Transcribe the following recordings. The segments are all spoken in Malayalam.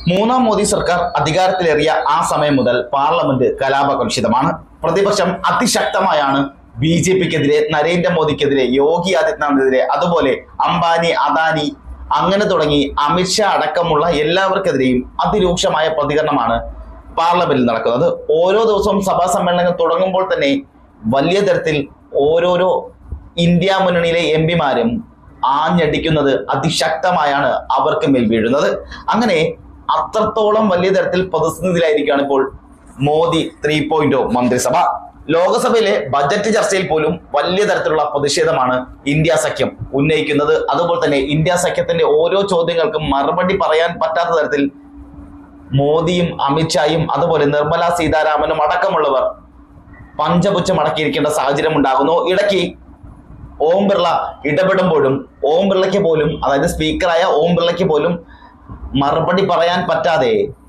മൂന്നാം മോദി സർക്കാർ അധികാരത്തിലേറിയ ആ സമയം മുതൽ പാർലമെന്റ് കലാപകലുഷിതമാണ്. പ്രതിപക്ഷം അതിശക്തമായാണ് ബി.ജെ.പിക്കെതിരെ, നരേന്ദ്രമോദിക്കെതിരെ, യോഗി ആദിത്യനാഥിനെതിരെ, അതുപോലെ അംബാനി, അദാനി അങ്ങനെ തുടങ്ങി അമിത്ഷാ അടക്കമുള്ള എല്ലാവർക്കെതിരെയും അതിരൂക്ഷമായ പ്രതികരണമാണ് പാർലമെന്റിൽ നടക്കുന്നത്. ഓരോ ദിവസവും സഭാ സമ്മേളനങ്ങൾ തുടങ്ങുമ്പോൾ തന്നെ വലിയ തരത്തിൽ ഓരോരോ ഇന്ത്യ മുന്നണിയിലെ എംപിമാരും ആഞ്ഞടിക്കുന്നത് അതിശക്തമായാണ് അവർക്ക് മേൽ വീഴുന്നത്. അങ്ങനെ അത്രത്തോളം വലിയ തരത്തിൽ പ്രതിസന്ധിയിലായിരിക്കുകയാണ് ഇപ്പോൾ മോദി 3.0 മന്ത്രിസഭ. ലോകസഭയിലെ ബജറ്റ് ചർച്ചയിൽ പോലും വലിയ തരത്തിലുള്ള പ്രതിഷേധമാണ് ഇന്ത്യ സഖ്യം ഉന്നയിക്കുന്നത്. അതുപോലെ തന്നെ ഇന്ത്യ സഖ്യത്തിന്റെ ഓരോ ചോദ്യങ്ങൾക്കും മറുപടി പറയാൻ പറ്റാത്ത തരത്തിൽ മോദിയും അമിത്ഷായും അതുപോലെ നിർമ്മല സീതാരാമനും അടക്കമുള്ളവർ പഞ്ചപുച്ഛം അടക്കിയിരിക്കേണ്ട സാഹചര്യം ഉണ്ടാകുന്നു. ഇടയ്ക്ക് ഓം ബിർള ഇടപെടുമ്പോഴും ഓം ബിർളയ്ക്ക് പോലും, അതായത് സ്പീക്കറായ ഓം ബിർളയ്ക്ക് പോലും മറുപടി പറയാൻ പറ്റാതെ,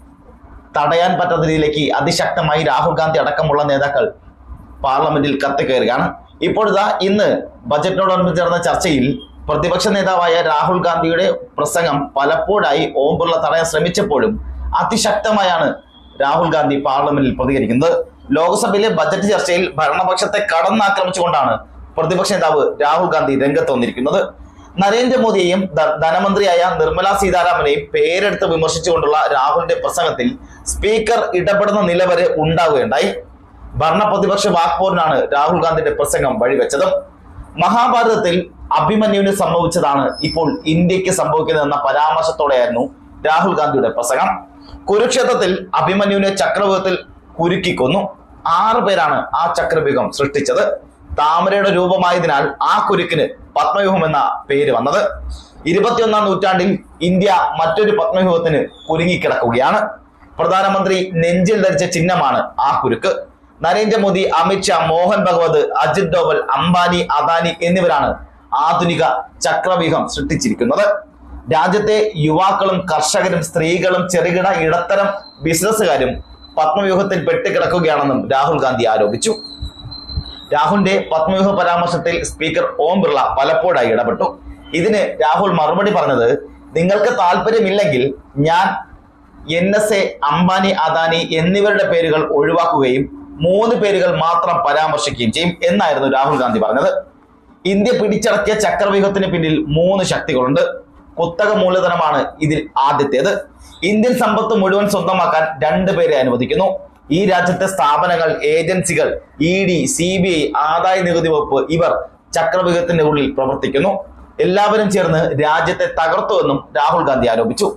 തടയാൻ പറ്റാത്ത രീതിയിലേക്ക് അതിശക്തമായി രാഹുൽ ഗാന്ധി അടക്കമുള്ള നേതാക്കൾ പാർലമെന്റിൽ കത്തിക്കയറുകയാണ്. ഇപ്പോഴിതാ ഇന്ന് ബജറ്റിനോടനുബന്ധിച്ച് നടന്ന ചർച്ചയിൽ പ്രതിപക്ഷ നേതാവായ രാഹുൽ ഗാന്ധിയുടെ പ്രസംഗം പലപ്പോഴായി ഓം ബിർള തടയാൻ ശ്രമിച്ചപ്പോഴും അതിശക്തമായാണ് രാഹുൽ ഗാന്ധി പാർലമെന്റിൽ പ്രതികരിക്കുന്നത്. ലോക്സഭയിലെ ബജറ്റ് ചർച്ചയിൽ ഭരണപക്ഷത്തെ കടന്നാക്രമിച്ചുകൊണ്ടാണ് പ്രതിപക്ഷ നേതാവ് രാഹുൽ ഗാന്ധി രംഗത്ത് വന്നിരിക്കുന്നത്. നരേന്ദ്രമോദിയെയും ധനമന്ത്രിയായ നിർമ്മല സീതാരാമനെയും പേരെടുത്ത് വിമർശിച്ചുകൊണ്ടുള്ള രാഹുലിന്റെ പ്രസംഗത്തിൽ സ്പീക്കർ ഇടപെടുന്ന നിലവരെ ഉണ്ടാവുകയുണ്ടായി. ഭരണപ്രതിപക്ഷ വാക്പോരിനാണ് രാഹുൽ ഗാന്ധിയുടെ പ്രസംഗം വഴിവെച്ചത്. മഹാഭാരതത്തിൽ അഭിമന്യുവിന് സംഭവിച്ചതാണ് ഇപ്പോൾ ഇന്ത്യക്ക് സംഭവിക്കുന്നതെന്ന പരാമർശത്തോടെയായിരുന്നു രാഹുൽ ഗാന്ധിയുടെ പ്രസംഗം. കുരുക്ഷേത്രത്തിൽ അഭിമന്യുവിനെ ചക്രവ്യൂഹത്തിൽ കുരുക്കിക്കൊന്നു. 6 പേരാണ് ആ ചക്രവ്യൂഹം സൃഷ്ടിച്ചത്. താമരയുടെ രൂപമായതിനാൽ ആ കുരുക്കിന് പത്മവ്യൂഹം എന്ന പേര് വന്നത്. 21ാം നൂറ്റാണ്ടിൽ ഇന്ത്യ മറ്റൊരു പത്മവ്യൂഹത്തിന് കുരുങ്ങിക്കിടക്കുകയാണ്. പ്രധാനമന്ത്രി നെഞ്ചിൽ ധരിച്ച ചിഹ്നമാണ് ആ കുരുക്ക്. നരേന്ദ്രമോദി, അമിത്ഷാ, മോഹൻ ഭഗവത്, അജിത് ഡോവൽ, അംബാനി, അദാനി എന്നിവരാണ് ആധുനിക ചക്രവ്യൂഹം സൃഷ്ടിച്ചിരിക്കുന്നത്. രാജ്യത്തെ യുവാക്കളും കർഷകരും സ്ത്രീകളും ചെറുകിട ഇടത്തരം ബിസിനസ്സുകാരും പത്മവ്യൂഹത്തിൽ പെട്ടുകിടക്കുകയാണെന്നും രാഹുൽ ഗാന്ധി ആരോപിച്ചു. രാഹുലിന്റെ പത്മവ്യൂഹ പരാമർശത്തിൽ സ്പീക്കർ ഓം ബിർള പലപ്പോഴായി ഇടപെട്ടു. ഇതിന് രാഹുൽ മറുപടി പറഞ്ഞത്, നിങ്ങൾക്ക് താല്പര്യമില്ലെങ്കിൽ ഞാൻ NSA, അംബാനി, അദാനി എന്നിവരുടെ പേരുകൾ ഒഴിവാക്കുകയും 3 പേരുകൾ മാത്രം പരാമർശിക്കുകയും ചെയ്യും എന്നായിരുന്നു രാഹുൽ ഗാന്ധി പറഞ്ഞത്. ഇന്ത്യ പിടിച്ചടക്കിയ ചക്രവ്യൂഹത്തിന് പിന്നിൽ 3 ശക്തികളുണ്ട്. കുത്തക മൂലധനമാണ് ഇതിൽ ആദ്യത്തേത്. ഇന്ത്യൻ സമ്പത്ത് മുഴുവൻ സ്വന്തമാക്കാൻ 2 പേരെ അനുവദിക്കുന്നു. ഈ രാജ്യത്തെ സ്ഥാപനങ്ങൾ, ഏജൻസികൾ, ED, CBI, ആദായ നികുതി വകുപ്പ് ഇവർ ചക്രവ്യൂഹത്തിന്റെ ഉള്ളിൽ പ്രവർത്തിക്കുന്നു. എല്ലാവരും ചേർന്ന് രാജ്യത്തെ തകർത്തുവെന്നും രാഹുൽ ഗാന്ധി ആരോപിച്ചു.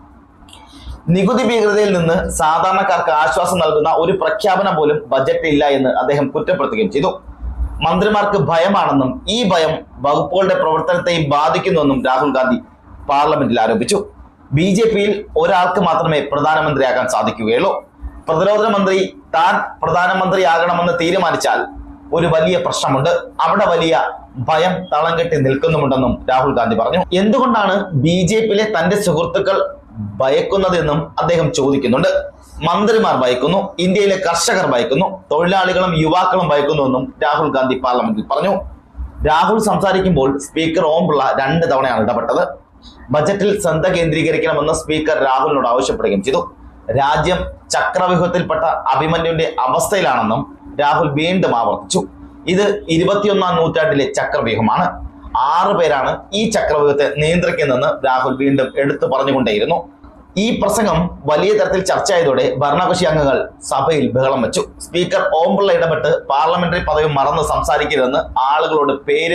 നികുതി ഭീകരതയിൽ നിന്ന് സാധാരണക്കാർക്ക് ആശ്വാസം നൽകുന്ന ഒരു പ്രഖ്യാപനം പോലും ബജറ്റിൽ ഇല്ല എന്ന് അദ്ദേഹം കുറ്റപ്പെടുത്തുകയും ചെയ്തു. മന്ത്രിമാർക്ക് ഭയമാണെന്നും ഈ ഭയം വകുപ്പുകളുടെ പ്രവർത്തനത്തെയും ബാധിക്കുന്നുവെന്നും രാഹുൽ ഗാന്ധി പാർലമെന്റിൽ ആരോപിച്ചു. ബി.ജെ.പിയിൽ ഒരാൾക്ക് മാത്രമേ പ്രധാനമന്ത്രിയാകാൻ സാധിക്കുകയുള്ളൂ. പ്രതിരോധ മന്ത്രി താൻ പ്രധാനമന്ത്രിയാകണമെന്ന് തീരുമാനിച്ചാൽ ഒരു വലിയ പ്രശ്നമുണ്ട്. അവിടെ വലിയ ഭയം തളം കെട്ടി നിൽക്കുന്നുമുണ്ടെന്നും രാഹുൽ ഗാന്ധി പറഞ്ഞു. എന്തുകൊണ്ടാണ് ബി.ജെ.പിയിലെ തന്റെ സുഹൃത്തുക്കൾ ഭയക്കുന്നതെന്നും അദ്ദേഹം ചോദിക്കുന്നുണ്ട്. മന്ത്രിമാർ ഭയക്കുന്നു, ഇന്ത്യയിലെ കർഷകർ ഭയക്കുന്നു, തൊഴിലാളികളും യുവാക്കളും ഭയക്കുന്നുവെന്നും രാഹുൽ ഗാന്ധി പാർലമെന്റിൽ പറഞ്ഞു. രാഹുൽ സംസാരിക്കുമ്പോൾ സ്പീക്കർ ഓം ബിർള 2 തവണയാണ് ഇടപെട്ടത്. ബജറ്റിൽ ശ്രദ്ധ കേന്ദ്രീകരിക്കണമെന്ന് സ്പീക്കർ രാഹുലിനോട് ആവശ്യപ്പെടുകയും ചെയ്തു. രാജ്യം ചക്രവ്യൂഹത്തിൽപ്പെട്ട അഭിമന്യുവിന്റെ അവസ്ഥയിലാണെന്നും രാഹുൽ വീണ്ടും ആവർത്തിച്ചു. ഇത് 21ാം നൂറ്റാണ്ടിലെ ചക്രവ്യൂഹമാണ്. 6 പേരാണ് ഈ ചക്രവ്യൂഹത്തെ നിയന്ത്രിക്കുന്നതെന്ന് രാഹുൽ വീണ്ടും എടുത്തു പറഞ്ഞുകൊണ്ടേയിരുന്നു. ഈ പ്രസംഗം വലിയ തരത്തിൽ ചർച്ചയായതോടെ ഭരണകക്ഷി അംഗങ്ങൾ സഭയിൽ ബഹളം വെച്ചു. സ്പീക്കർ ഓം ബിർള ഇടപെട്ട് പാർലമെന്ററി പദവി മറന്ന് സംസാരിക്കരുതെന്ന് ആളുകളുടെ പേര്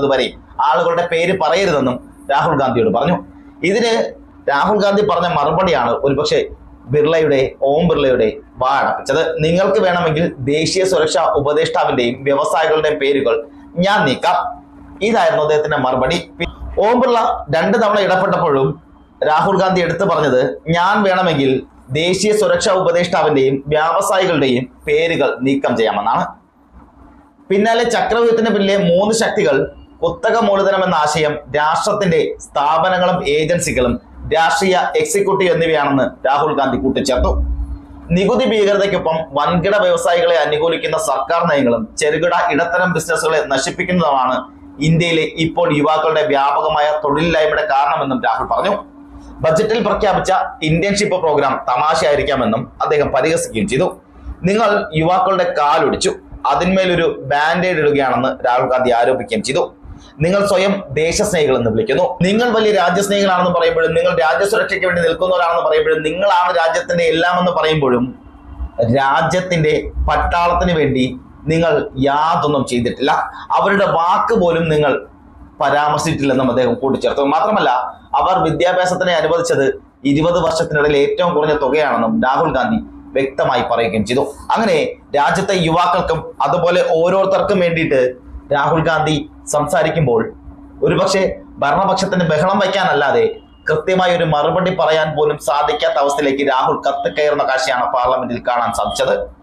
പറയരുതെന്നും രാഹുൽ ഗാന്ധിയോട് പറഞ്ഞു. ഇതിന് രാഹുൽ ഗാന്ധി പറഞ്ഞ മറുപടിയാണ് ഒരുപക്ഷെ ഓം ബിർളയുടെ വാ അടപ്പിച്ചത്. നിങ്ങൾക്ക് വേണമെങ്കിൽ ദേശീയ സുരക്ഷാ ഉപദേഷ്ടാവിന്റെയും വ്യവസായികളുടെയും പേരുകൾ ഞാൻ നീക്കാം. ഇതായിരുന്നു അദ്ദേഹത്തിന്റെ മറുപടി. ഓം ബിർള 2 തവണ ഇടപെട്ടപ്പോഴും രാഹുൽ ഗാന്ധി എടുത്തു പറഞ്ഞത്, ഞാൻ വേണമെങ്കിൽ ദേശീയ സുരക്ഷാ ഉപദേഷ്ടാവിന്റെയും വ്യാവസായികളുടെയും പേരുകൾ നീക്കം ചെയ്യാമെന്നാണ്. പിന്നാലെ ചക്രവ്യൂഹത്തിന് പിന്നിലെ 3 ശക്തികൾ കുത്തക മൂലധനം എന്ന ആശയം രാഷ്ട്രത്തിന്റെ സ്ഥാപനങ്ങളും ഏജൻസികളും രാഷ്ട്രീയ എക്സിക്യൂട്ടീവ് എന്നിവയാണെന്ന് രാഹുൽ ഗാന്ധി കൂട്ടിച്ചേർത്തു. നികുതി ഭീകരതയ്ക്കൊപ്പം വൻകിട വ്യവസായികളെ അനുകൂലിക്കുന്ന സർക്കാർ നയങ്ങളും ചെറുകിട ഇടത്തരം ബിസിനസ്സുകളെ നശിപ്പിക്കുന്നതുമാണ് ഇന്ത്യയിലെ ഇപ്പോൾ യുവാക്കളുടെ വ്യാപകമായ തൊഴിലില്ലായ്മയുടെ കാരണമെന്നും രാഹുൽ പറഞ്ഞു. ബജറ്റിൽ പ്രഖ്യാപിച്ച ഇന്റേൺഷിപ്പ് പ്രോഗ്രാം തമാശയായിരിക്കാമെന്നും അദ്ദേഹം പരിഹസിക്കുകയും ചെയ്തു. നിങ്ങൾ യുവാക്കളുടെ കാലൊടിച്ചു, അതിന്മേലൊരു ബാൻഡേഡ് ഇടുകയാണെന്ന് രാഹുൽ ഗാന്ധി ആരോപിക്കുകയും ചെയ്തു. നിങ്ങൾ സ്വയം ദേശസ്നേഹികൾ എന്ന് വിളിക്കുന്നു. നിങ്ങൾ വലിയ രാജ്യസ്നേഹികളാണെന്ന് പറയുമ്പോഴും, നിങ്ങൾ രാജ്യസുരക്ഷയ്ക്ക് വേണ്ടി നിൽക്കുന്നവരാണെന്ന് പറയുമ്പോഴും, നിങ്ങളാണ് രാജ്യത്തിന്റെ എല്ലാം എന്ന് പറയുമ്പോഴും രാജ്യത്തിന്റെ പട്ടാളത്തിന് വേണ്ടി നിങ്ങൾ യാതൊന്നും ചെയ്തിട്ടില്ല. അവരുടെ വാക്ക് പോലും നിങ്ങൾ പരാമർശിച്ചിട്ടില്ലെന്നും അദ്ദേഹം കൂട്ടിച്ചേർത്തു. മാത്രമല്ല, അവർ വിദ്യാഭ്യാസത്തിനെ അനുവദിച്ചത് 20 വർഷത്തിനിടയിൽ ഏറ്റവും കുറഞ്ഞ തുകയാണെന്നും രാഹുൽ ഗാന്ധി വ്യക്തമായി പറയുകയും ചെയ്തു. അങ്ങനെ രാജ്യത്തെ യുവാക്കൾക്കും അതുപോലെ ഓരോരുത്തർക്കും വേണ്ടിയിട്ട് രാഹുൽ ഗാന്ധി സംസാരിക്കുമ്പോൾ ഒരുപക്ഷെ ഭരണപക്ഷത്തിന് ബഹളം വയ്ക്കാനല്ലാതെ കൃത്യമായ ഒരു മറുപടി പറയാൻ പോലും സാധിക്കാത്ത അവസ്ഥയിലേക്ക് രാഹുൽ കയറുന്ന കാഴ്ചയാണ് പാർലമെന്റിൽ കാണാൻ സാധിച്ചത്.